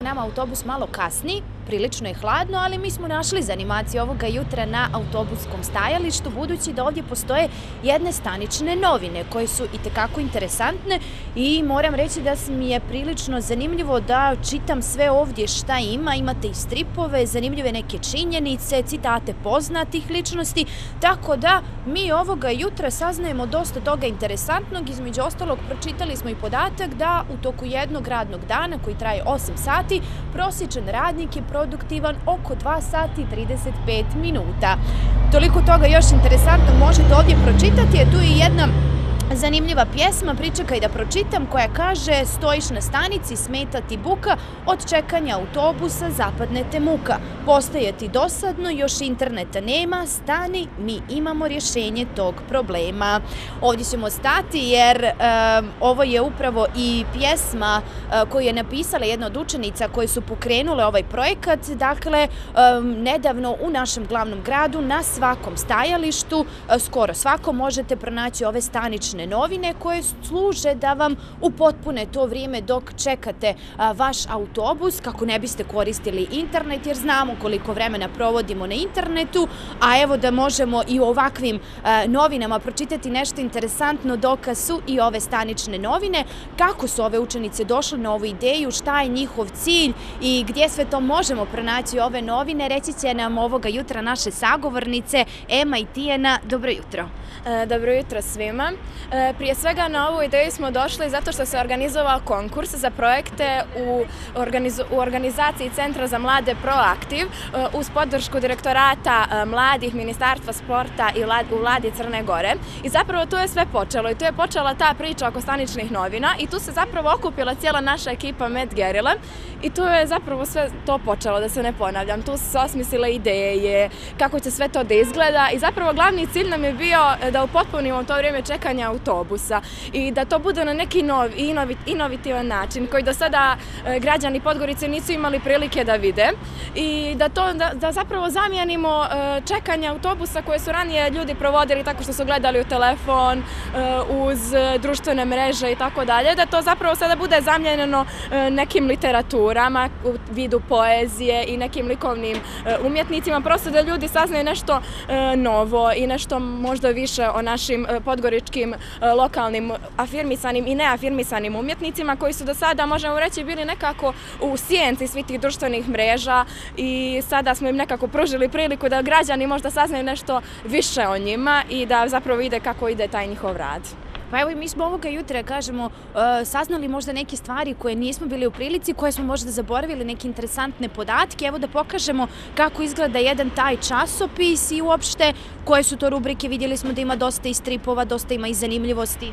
nama autobus malo kasni, prilično je hladno, ali mi smo našli za animaciju ovoga jutra na autobuskom stajalištu, budući da ovdje postoje jedne stanične novine koje su itekako interesantne i moram reći da mi je prilično zanimljivo da čitam sve ovdje šta ima. Imate i stripove, zanimljive neke činjenice, citate poznatih ličnosti, tako da mi ovoga jutra saznajemo dosta toga interesantnog. Između ostalog, pročitali smo i podatak da u toku jednog radnog dana koji traje 8 sati, prosječan radnik je produktivan oko 2 sati i 35 minuta. Toliko toga još interesantnog možete ovdje pročitati, je tu i jedna zanimljiva pjesma, pričekaj da pročitam, koja kaže: stojiš na stanici, smeta ti buka, od čekanja autobusa zapadne te muka. Postaje ti dosadno, još interneta nema, stani, mi imamo rješenje tog problema. Ovdje ćemo stati jer ovo je upravo i pjesma koju je napisala jedna od učenica koje su pokrenule ovaj projekat. Dakle, nedavno u našem glavnom gradu na svakom stajalištu, skoro svakom, možete pronaći ove stanične novine koje služe da vam upotpune to vrijeme dok čekate vaš autobus, kako ne biste koristili internet, jer znamo koliko vremena provodimo na internetu, a evo da možemo i u ovakvim novinama pročitati nešto interesantno, dokaz su i ove stanične novine. Kako su ove učenice došle na ovu ideju, šta je njihov cilj i gdje sve to možemo pronaći ove novine, reći će nam ovoga jutra naše sagovornice Ema i Tijana. Dobro jutro. Dobro jutro svima. Prije svega na ovu ideju smo došli zato što se organizovao konkurs za projekte u organizaciji Centra za mlade Proaktiv uz podršku direktorata mladih, Ministarstva sporta i u vladi Crne Gore. I zapravo tu je sve počelo i tu je počela ta priča oko staničnih novina i tu se zapravo okupila cijela naša ekipa Med Gerile i tu je zapravo sve to počelo, da se ne ponavljam. Tu su se osmislile ideje, kako će sve to da izgleda i zapravo glavni cilj nam je bio da upotpunimo to vrijeme čekanja autobusa i da to bude na neki inovativan način koji do sada građani Podgorice nisu imali prilike da vide i da zapravo zamijenimo čekanje autobusa koje su ranije ljudi provodili tako što su gledali u telefon, uz društvene mreže i tako dalje, da to zapravo sada bude zamijenjeno nekim literaturama u vidu poezije i nekim likovnim umjetnicima, prosto da ljudi saznaju nešto novo i nešto možda više o našim podgoričkim lokalnim afirmisanim i neafirmisanim umjetnicima koji su do sada, možemo reći, bili nekako u sjenci svih tih društvenih mreža i sada smo im nekako pružili priliku da građani možda saznaju nešto više o njima i da zapravo vide kako ide taj njihov rad. Pa evo i mi smo ovoga jutra, kažemo, saznali možda neke stvari koje nismo bili u prilici, koje smo možda zaboravili, neke interesantne podatke. Evo da pokažemo kako izgleda jedan taj časopis i uopšte koje su to rubrike. Vidjeli smo da ima dosta i stripova, dosta ima i zanimljivosti.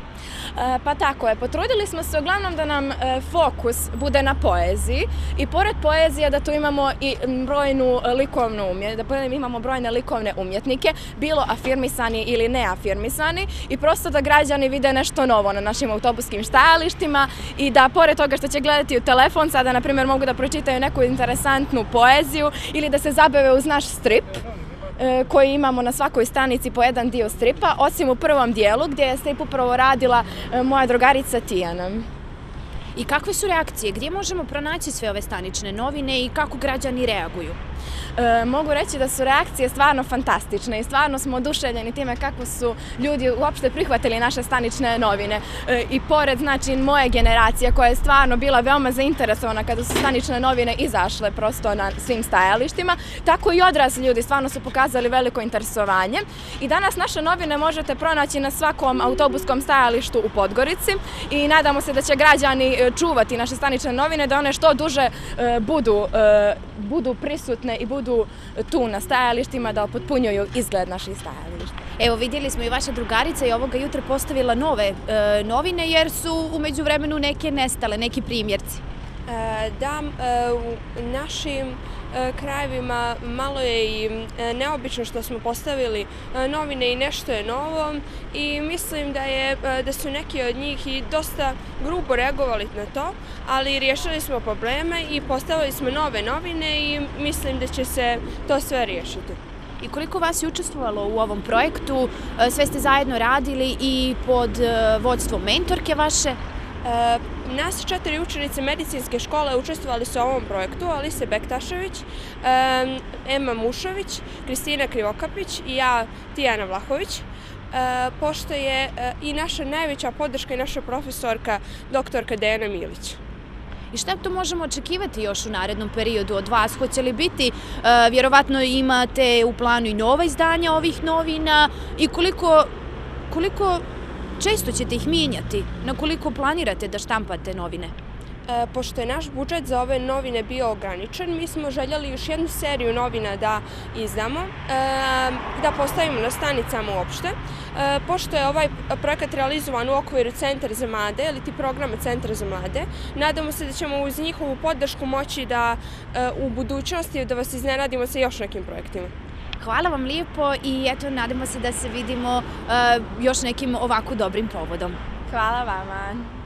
Pa tako je, potrudili smo se uglavnom da nam fokus bude na poeziji i pored poezije da tu imamo i brojnu likovnu da imamo brojne likovne umjetnike, bilo afirmisani ili neafirmisani i prosto da građani vide nešto novo na našim autobuskim stajalištima i da pored toga što će gledati u telefon, sada na primjer mogu da pročitaju neku interesantnu poeziju ili da se zabave uz naš strip koji imamo na svakoj stanici po jedan dio stripa, osim u prvom dijelu gdje je strip upravo radila moja drugarica Tijana. I kakve su reakcije? Gdje možemo pronaći sve ove stanične novine i kako građani reaguju? Mogu reći da su reakcije stvarno fantastične i stvarno smo oduševljeni time kako su ljudi uopšte prihvatili naše stanične novine. I pored, znači, moje generacije koja je stvarno bila veoma zainteresovana kada su stanične novine izašle prosto na svim stajalištima, tako i odrasli ljudi stvarno su pokazali veliko interesovanje. I danas naše novine možete pronaći na svakom autobuskom stajalištu u Podgorici i nadamo se da će građani čuvati naše stanične novine, da one što duže budu prisutne i budu tu na stajalištima, da upotpunjuju izgled naših stajališta. Evo, vidjeli smo i vaša drugarica i ovoga jutra postavila nove novine jer su u međuvremenu neke nestale, neki primjerci. Da, u našim krajevima malo je i neobično što smo postavili novine i nešto je novo i mislim da su neki od njih i dosta grubo reagovali na to, ali riješili smo probleme i postavili smo nove novine i mislim da će se to sve riješiti. I koliko vas je učestvovalo u ovom projektu? Sve ste zajedno radili i pod vodstvom mentorke vaše? Nas 4 učenice medicinske škole učestvovali su u ovom projektu: Alise Bektašević, Ema Mušović, Kristina Krivokapić i ja, Tijana Vlahović. Pošto je i naša najveća podrška i naša profesorka doktorka Dejana Milić. I šta to možemo očekivati još u narednom periodu od vas? Hoće li biti, vjerovatno imate u planu i nova izdanja ovih novina i koliko često ćete ih mijenjati? Na koliko planirate da štampate novine? Pošto je naš budžet za ove novine bio ograničen, mi smo željeli još jednu seriju novina da izdamo, da postavimo na stanicama uopšte. Pošto je ovaj projekat realizovan u okviru Centra za mlade, ili ti programa Centra za mlade, nadamo se da ćemo uz njihovu podršku moći da u budućnosti da vas iznenadimo sa još nekim projektima. Hvala vam lijepo i eto, nadamo se da se vidimo još nekim ovako dobrim povodom. Hvala vama.